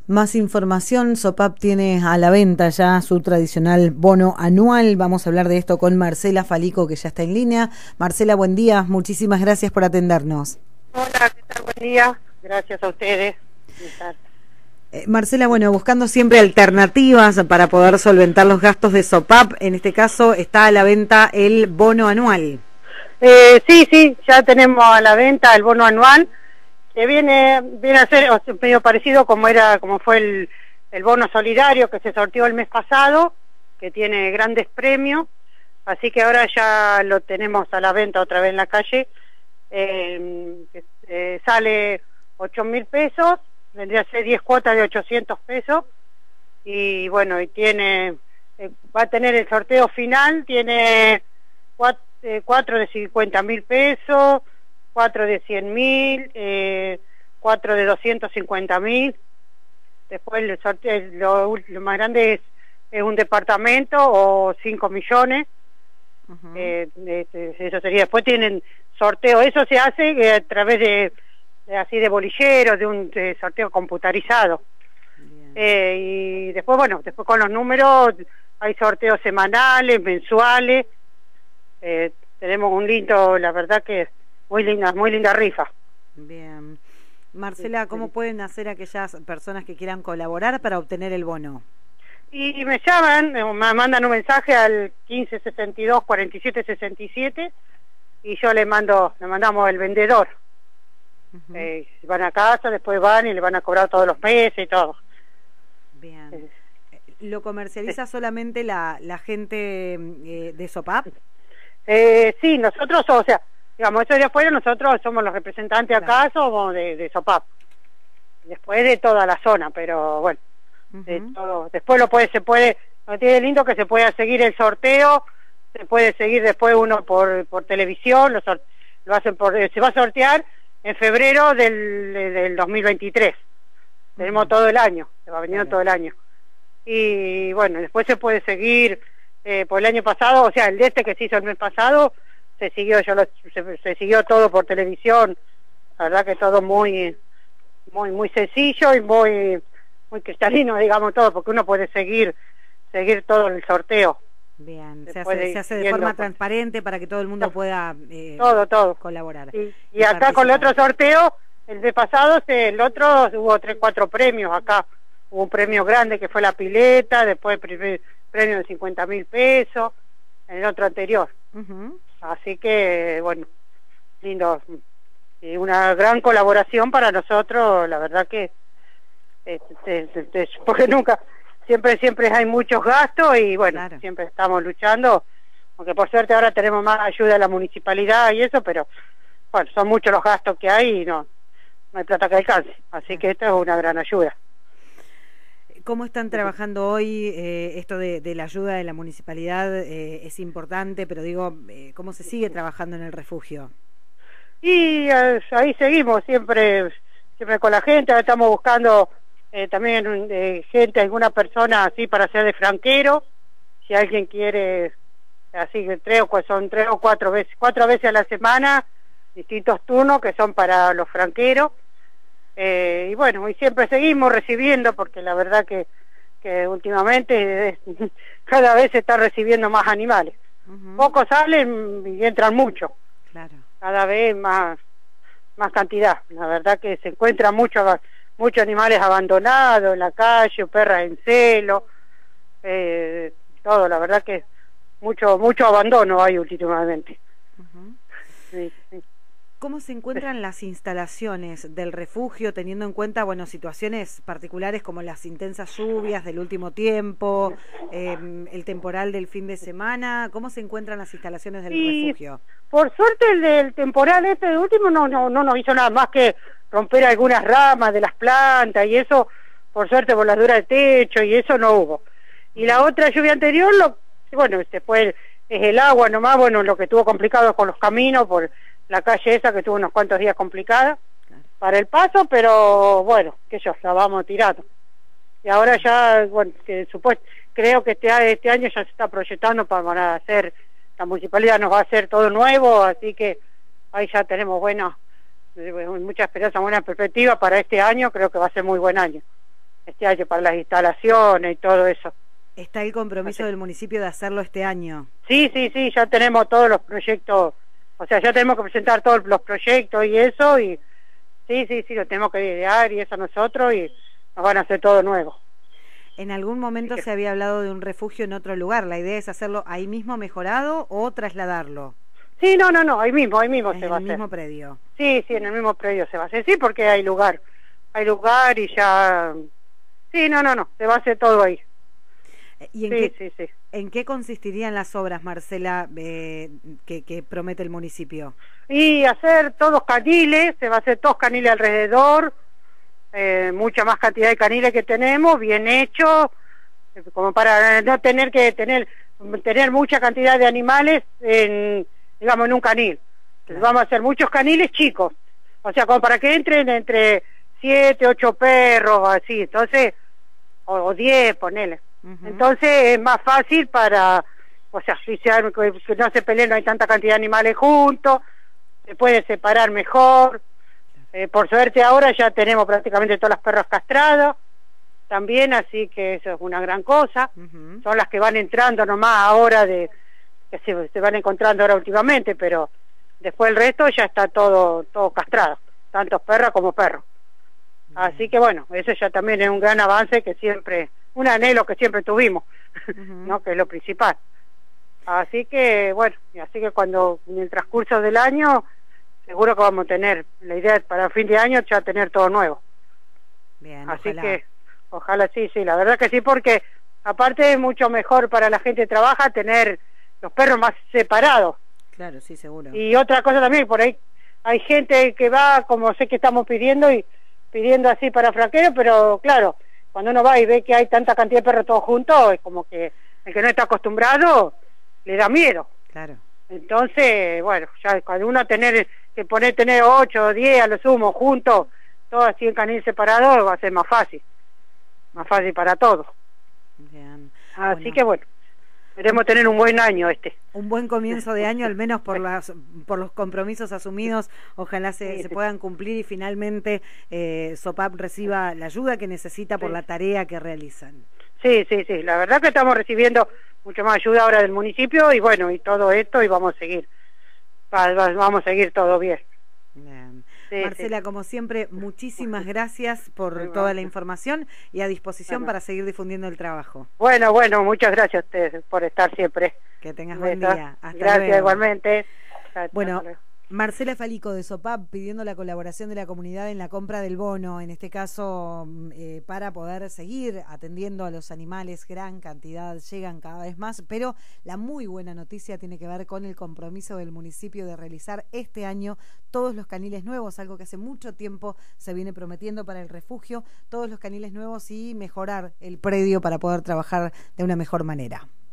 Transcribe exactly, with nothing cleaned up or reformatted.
Más información, Sopap tiene a la venta ya su tradicional bono anual. Vamos a hablar de esto con Marcela Falico, que ya está en línea. Marcela, buen día, muchísimas gracias por atendernos. Hola, ¿qué tal? Buen día, gracias a ustedes. Eh, Marcela, bueno, buscando siempre alternativas para poder solventar los gastos de Sopap, en este caso está a la venta el bono anual. Eh, sí, sí, ya tenemos a la venta el bono anual, que viene viene a ser medio parecido como era como fue el, el bono solidario que se sorteó el mes pasado, que tiene grandes premios, así que ahora ya lo tenemos a la venta otra vez en la calle. Eh, eh, sale ocho mil pesos, vendría a ser diez cuotas de ochocientos pesos, y bueno, y tiene eh, va a tener el sorteo final, tiene cuatro, eh, cuatro de cincuenta mil pesos, cuatro de cien mil, eh, cuatro de doscientos cincuenta mil. Después el sorteo, lo, lo más grande es, es un departamento o cinco millones. Uh-huh. eh, eh, eso sería. Después tienen sorteo, eso se hace eh, a través de, de así de bolilleros, de un de sorteo computarizado. Eh, y después, bueno, después con los números hay sorteos semanales, mensuales. Eh, tenemos un lindo, la verdad que muy linda, muy linda rifa. Bien. Marcela, ¿cómo pueden hacer aquellas personas que quieran colaborar para obtener el bono? Y me llaman, me mandan un mensaje al quince sesenta y dos cuarenta y siete sesenta y siete y yo le mando, le mandamos el vendedor. Uh-huh. eh, van a casa, después van y le van a cobrar todos los meses y todo. Bien. Eh, ¿Lo comercializa sí. solamente la, la gente eh, de Sopap? Eh, sí, nosotros, o sea, digamos, eso de afuera, nosotros somos los representantes acá, claro. somos de, de Sopap. Después de toda la zona, pero bueno, uh-huh. de todo. Después lo puede, se puede, lo tiene lindo que se pueda seguir el sorteo, se puede seguir después uno por, por televisión, lo, sort, lo hacen por, se va a sortear en febrero del, del dos mil veintitrés. Uh-huh. Tenemos todo el año, se va veniendo claro. todo el año. Y bueno, después se puede seguir eh, por el año pasado, o sea, el de este que se hizo el mes pasado, se siguió yo lo, se, se siguió todo por televisión, la verdad que todo muy muy muy sencillo y muy muy cristalino, digamos, todo, porque uno puede seguir seguir todo el sorteo. Bien, se hace, de, se hace de forma con... transparente para que todo el mundo pueda eh, todo todo colaborar. Sí. Y, y acá con el otro sorteo, el de pasado, el otro hubo tres cuatro premios acá. Hubo un premio grande que fue la pileta, después primer premio de cincuenta mil pesos, en el otro anterior. Uh-huh. Así que, bueno, lindo. Y una gran colaboración para nosotros, la verdad que, este, este, porque nunca, siempre, siempre hay muchos gastos y bueno, claro. siempre estamos luchando, aunque por suerte ahora tenemos más ayuda de la municipalidad y eso, pero bueno, son muchos los gastos que hay y no, no hay plata que alcance. Así que esto es una gran ayuda. ¿Cómo están trabajando hoy? Eh, esto de, de la ayuda de la municipalidad eh, es importante, pero digo, eh, ¿cómo se sigue trabajando en el refugio? Y eh, ahí seguimos, siempre siempre con la gente, ahora estamos buscando eh, también eh, gente, alguna persona así para ser de franquero, si alguien quiere, así que tres o, son tres o cuatro veces, cuatro veces a la semana, distintos turnos que son para los franqueros. Eh, y bueno, y siempre seguimos recibiendo, porque la verdad que, que últimamente eh, cada vez se está recibiendo más animales. Uh-huh. Pocos salen y entran mucho. Claro. Cada vez más más cantidad. La verdad que se encuentran muchos muchos animales abandonados en la calle, perras en celo, eh, todo. La verdad que mucho mucho abandono hay últimamente. Uh-huh. Sí, sí. ¿Cómo se encuentran las instalaciones del refugio, teniendo en cuenta, bueno, situaciones particulares como las intensas lluvias del último tiempo, eh, el temporal del fin de semana? ¿Cómo se encuentran las instalaciones del y, refugio? Por suerte el del temporal este de último no, no, no nos hizo nada más que romper algunas ramas de las plantas y eso, por suerte por la dura del techo y eso no hubo. Y la otra lluvia anterior, lo, bueno, este fue es el agua nomás, bueno, lo que estuvo complicado con los caminos por la calle esa que tuvo unos cuantos días complicada para el paso, pero bueno, que yo la vamos tirando. Y ahora ya, bueno, que supuesto, creo que este, este año ya se está proyectando para hacer, la municipalidad nos va a hacer todo nuevo, así que ahí ya tenemos buena, mucha esperanza, buena perspectiva para este año, creo que va a ser muy buen año. este año para las instalaciones y todo eso. ¿Está el compromiso Así. del municipio de hacerlo este año? Sí, sí, sí, ya tenemos todos los proyectos, o sea, ya tenemos que presentar todos los proyectos y eso, y sí, sí, sí, lo tenemos que idear y eso nosotros, y nos van a hacer todo nuevo. En algún momento que... se había hablado de un refugio en otro lugar. ¿La idea es hacerlo ahí mismo mejorado o trasladarlo? Sí, no, no, no, ahí mismo, ahí mismo ¿En se va a el hacer. mismo predio? Sí, sí, en el mismo predio se va a hacer, sí, porque hay lugar, hay lugar y ya... Sí, no, no, no, se va a hacer todo ahí. ¿Y en, sí, qué, sí, sí. en qué consistirían las obras, Marcela, eh, que, que promete el municipio? Y hacer todos caniles, se va a hacer todos caniles alrededor, eh, mucha más cantidad de caniles que tenemos, bien hechos, como para no tener que tener tener mucha cantidad de animales en, digamos, en un canil. Claro. Vamos a hacer muchos caniles chicos, o sea, como para que entren entre siete, ocho perros, así, entonces, o, o diez, ponele. Uh-huh. Entonces es más fácil para, o sea, si se, que no se peleen, no hay tanta cantidad de animales juntos, se puede separar mejor. Eh, por suerte ahora ya tenemos prácticamente todas las perras castradas también, así que eso es una gran cosa. Uh-huh. Son las que van entrando nomás ahora, de que se, se van encontrando ahora últimamente, pero después el resto ya está todo todo castrado, tanto perras como perros. Uh-huh. Así que bueno, eso ya también es un gran avance, que siempre, un anhelo que siempre tuvimos, uh-huh. ¿no? Que es lo principal. Así que bueno, así que cuando en el transcurso del año seguro que vamos a tener, la idea es para fin de año ya tener todo nuevo. Bien, así ojalá. que ojalá sí, sí, la verdad que sí, porque aparte es mucho mejor para la gente que trabaja tener los perros más separados. Claro, sí, seguro. Y otra cosa también, por ahí hay gente que va, como sé que estamos pidiendo, y pidiendo así para franqueros, pero claro, cuando uno va y ve que hay tanta cantidad de perros todos juntos, es como que el que no está acostumbrado le da miedo. Claro. Entonces, bueno, ya cuando uno tener que poner tener ocho o diez a lo sumo juntos, todos así en canil separado, va a ser más fácil. Más fácil para todos. Bien. Así bueno. que bueno, queremos tener un buen año este. Un buen comienzo de año, al menos por las por los compromisos asumidos, ojalá se, sí, se sí. puedan cumplir y finalmente eh, SOPAP reciba la ayuda que necesita por sí. la tarea que realizan. Sí, sí, sí, la verdad que estamos recibiendo mucho más ayuda ahora del municipio y bueno, y todo esto, y vamos a seguir, vamos a seguir todo bien. Bien. Sí, Marcela, sí. como siempre, muchísimas gracias por Muy toda bueno. la información y a disposición bueno. para seguir difundiendo el trabajo. Bueno, bueno, muchas gracias a ustedes por estar siempre. Que tengas buen Besos. día. Hasta gracias luego. igualmente. Hasta Bueno, luego. Marcela Falico de SOPAP pidiendo la colaboración de la comunidad en la compra del bono, en este caso eh, para poder seguir atendiendo a los animales, gran cantidad, llegan cada vez más, pero la muy buena noticia tiene que ver con el compromiso del municipio de realizar este año todos los caniles nuevos, algo que hace mucho tiempo se viene prometiendo para el refugio, todos los caniles nuevos y mejorar el predio para poder trabajar de una mejor manera.